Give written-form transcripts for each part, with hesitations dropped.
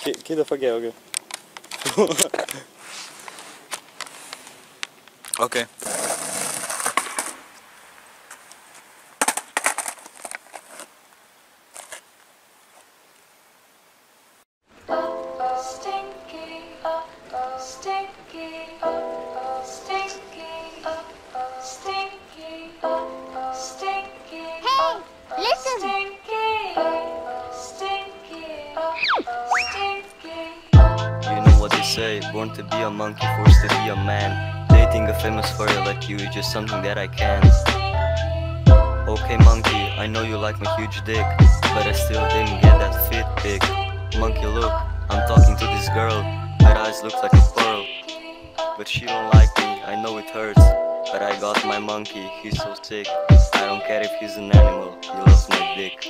Kida fuck yeah, okay. Okay. Say, born to be a monkey, forced to be a man. Dating a famous furry like you is just something that I can't. Okay monkey, I know you like my huge dick, but I still didn't get that fit pic. Monkey look, I'm talking to this girl, her eyes look like a pearl. But she don't like me, I know it hurts, but I got my monkey, he's so sick. I don't care if he's an animal, he loves my dick.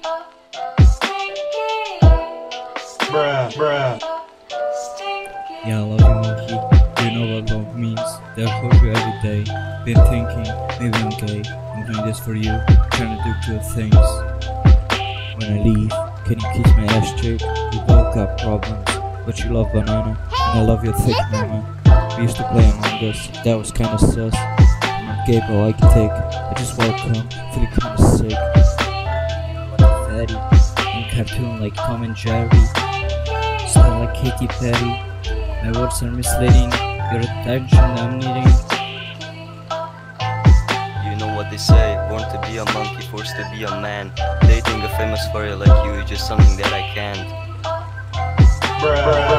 Bruh. Yeah, I love you, monkey. You know what love means. They'll hold you every day. Been thinking, maybe I'm gay. I'm doing this for you, trying to do good things. When I leave, can you kiss my ass cheek? We both got problems, but you love banana, and I love your thick mama. We used to play Among Us, that was kinda sus. I'm not gay, but I like thick. I just welcome, feeling kinda sick. What a fatty, in cartoon like Tom and Jerry. Style like Katy Perry. My words are misleading, your attention I'm needing. You know what they say, born to be a monkey, forced to be a man. Dating a famous furry like you is just something that I can't. Bruh.